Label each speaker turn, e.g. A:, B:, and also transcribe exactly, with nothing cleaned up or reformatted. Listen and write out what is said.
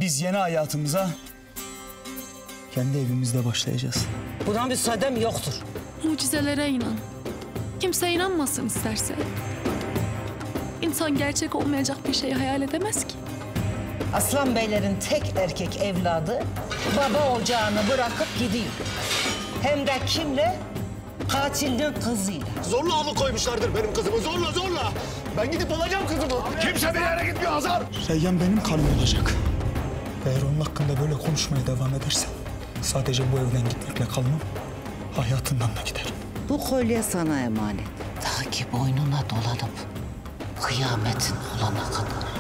A: Biz yeni hayatımıza kendi evimizde başlayacağız.
B: Buna müsaadem yoktur.
C: Mucizelere inan. Kimse inanmasın isterse. İnsan gerçek olmayacak bir şey hayal edemez ki.
B: Aslan Beylerin tek erkek evladı baba ocağını bırakıp gidiyor. Hem de kimle? Katilin kızıyla.
D: Zorla alıkoymuşlardır benim kızımı, zorla zorla. Ben gidip alacağım kızımı. Kimse bir yere gitmiyor Hazar.
A: Reyyan benim kanım olacak. Eğer onun hakkında böyle konuşmaya devam edersen sadece bu evden gitmekle kalmam, hayatından da giderim.
B: Bu kolye sana emanet. Ta ki boynuna dolanıp kıyametin olana kadar.